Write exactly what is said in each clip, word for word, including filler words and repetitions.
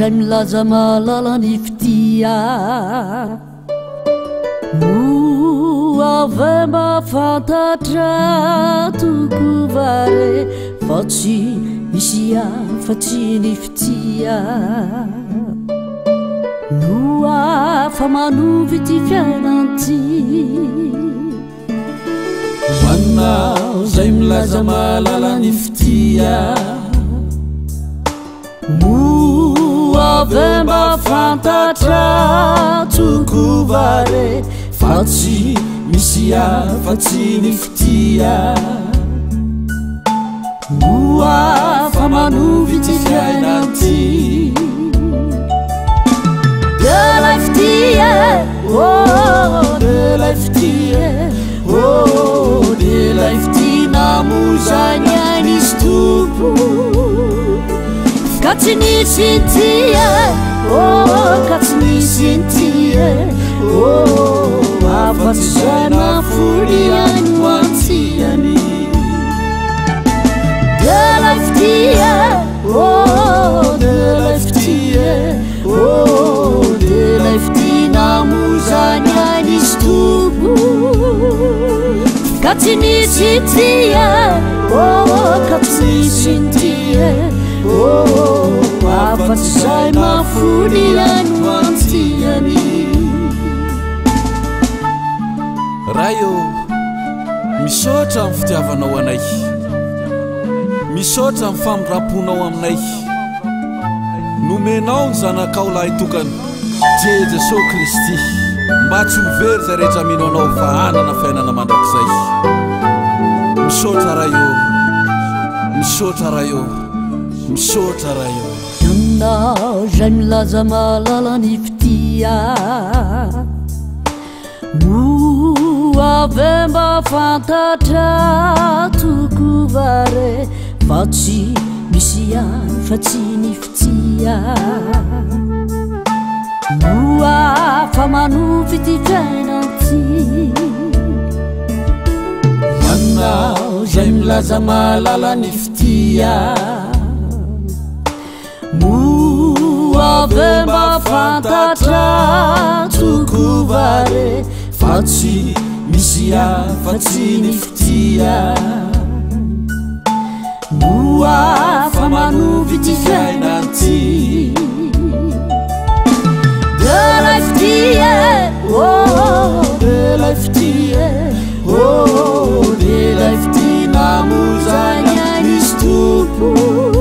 zay milaza malalany fitia no avy mba fantatra tokovare fa tsy misy afa-tsy ny fitia no afa manovy ty fiainanty manao zay milaza malalany fitia no avy mba fantatra tokovare fa tsy misy afa-tsy ny fitia no afa manovy ty fiainanty de la fitia oh de la fitia oh de la fitia namozany anisy tompo ka tsy nisy tia oh ka tsy nisy tia oh afa-tsy zay mafody any hoantiany de la fitia oh de la fitia oh de la fitia namozany anisy tompo ka tsy nisy tia oh ka tsy nisy tia oh afa-tsy zay mafody any hoantiany raha io misaotra amin'ny fitiavanao anay misaotra amin'ny famindramponao aminay nomenao ny zanakao lahy tokany Dieu Jesosy Kristy mba tsy hovery zay rehetra mino anao fa hanana fiainana mandrakizay misaotra raha io misaotra raha io misaotra raha io ianao zay milaza malalany fitia no avy mba fantatra tokovare fa tsy misy afa-tsy ny fitia no afa manovy ty fiainanty ianao zay milaza malalany fitia no avy mba fantatra tokovare fa tsy misy afa-tsy ny fitia no afa manovy ty fiainanty de la fitia oh de la fitia oh de la fitia namozany anisy tompo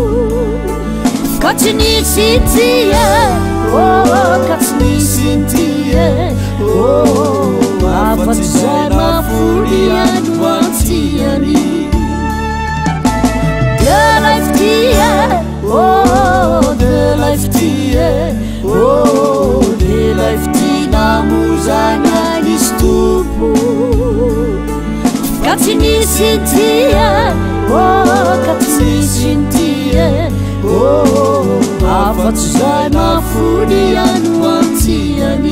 ka tsy nisy tia oh ka tsy nisy tia oh afa-tsy zay mafody any hoantiany de la fitia oh de la fitia oh de la fitia namozany anisy tompo ka tsy nisy tia oh ka tsy nisy tia oh afa-tsy zay mafody any hoantiany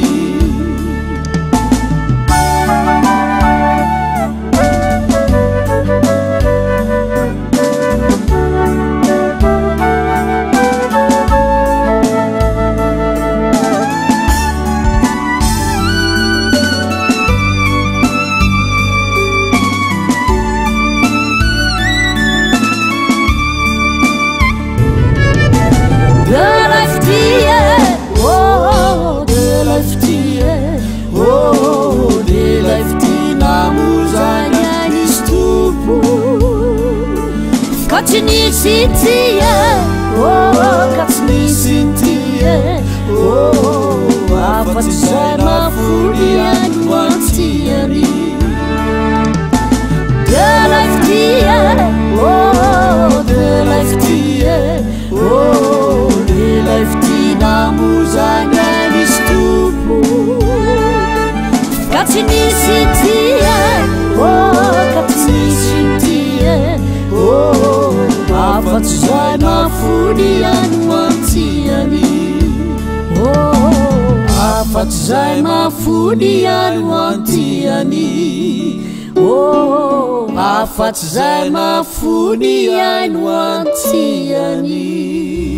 ka tsy nisy tia oh ka tsy nisy tia oh afa-tsy zay mafody any hoantiany de la fitia oh de la fitia oh de la fitia namozany anisy tompo ka tsy nisy tia oh ka tsy nisy tia oh afa-tsy zay mafody any hoantiany oh afa-tsy zay mafody any hoantiany oh afa-tsy zay mafody any hoantiany